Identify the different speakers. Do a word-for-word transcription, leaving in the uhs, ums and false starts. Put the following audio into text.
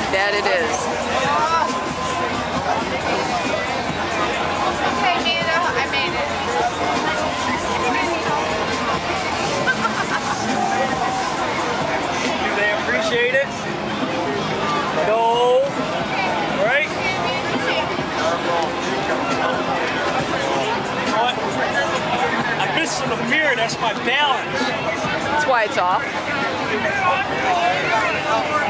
Speaker 1: That it is.
Speaker 2: Okay, Amanda, I made it.
Speaker 3: Do they appreciate it? No. Right? What? I'm missing the mirror. That's my balance.
Speaker 1: That's why it's off.